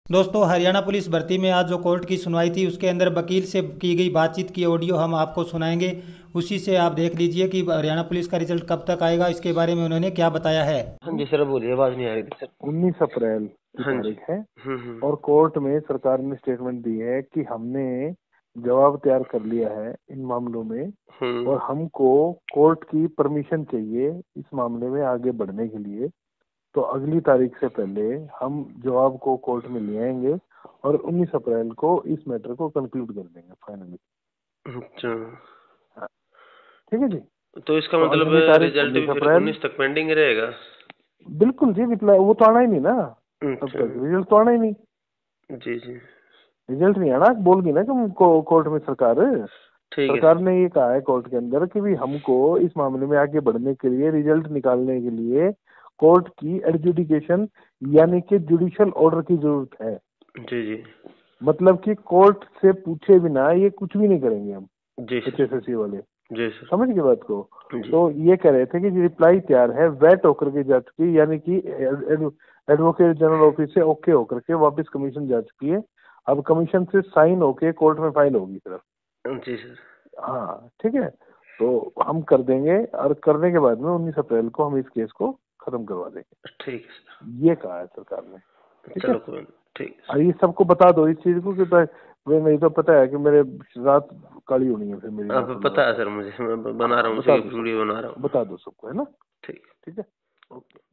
दोस्तों, हरियाणा पुलिस भर्ती में आज जो कोर्ट की सुनवाई थी उसके अंदर वकील से की गई बातचीत की ऑडियो हम आपको सुनाएंगे। उसी से आप देख लीजिए कि हरियाणा पुलिस का रिजल्ट कब तक आएगा, इसके बारे में उन्होंने क्या बताया है। हाँ जी सर, बोलिए, आवाज नहीं आ रही थी सर। 19 अप्रैल की हाँ जी। तारीख है हम्म। और कोर्ट में सरकार ने स्टेटमेंट दी है कि हमने जवाब तैयार कर लिया है इन मामलों में हम्म। और हमको कोर्ट की परमिशन चाहिए इस मामले में आगे बढ़ने के लिए। तो अगली तारीख से पहले हम जवाब को कोर्ट में ले आएंगे और 19 अप्रैल को इस मैटर को कंक्लूड कर देंगे फाइनली। अच्छा, हाँ, ठीक है जी। तो इसका तो मतलब अगली तारीख रिजल्ट भी उन्नीस फिर अप्रैल 19 तक पेंडिंग रहेगा? बिल्कुल जी, रिप्लाई वो तो आना ही नहीं ना। तब अच्छा। तक रिजल्ट तो आना ही नहीं। जी जी। रिजल्ट नहीं आना, बोल गई ना कि कोर्ट में सरकार ठीक है सरकार सर। ने ये कहा है कोर्ट के अंदर कि भी हमको इस मामले में आगे बढ़ने के लिए रिजल्ट निकालने के लिए कोर्ट की एडजुडिकेशन यानी कि जुडिशियल ऑर्डर की जरूरत है। जी जी। मतलब कि कोर्ट से पूछे बिना ये कुछ भी नहीं करेंगे हम जी सर। एचएसएससी वाले। जी सर। समझ गए बात को। जी। तो ये कह रहे थे कि रिप्लाई तैयार है वेट होकर के जा चुकी है, यानी कि एडवोकेट जनरल ऑफिस से ओके होकर के वापस कमीशन जा चुकी है। अब कमीशन से साइन होके कोर्ट में फाइल होगी सिर्फ। जी सर। हाँ ठीक है। तो हम कर देंगे और करने के बाद में 19 अप्रैल को हम इस केस को खत्म करवा देंगे। ठीक है सर। ये कहा है सरकार ने। ठीक है। चलो कोई नहीं, ठीक है और ये सबको बता दो इस चीज को कि वे नहीं तो पता है कि मेरे रात काली होनी है फिर मेरी सर। अब नौकरी पता है लगातार। सर मुझे, मैं बना हाँ रहा हूँ, उसी बता की दो वीडियो सबको, बना रहा हूँ। बता दो सबको, है ना। ठीक। ठीक है। ओके।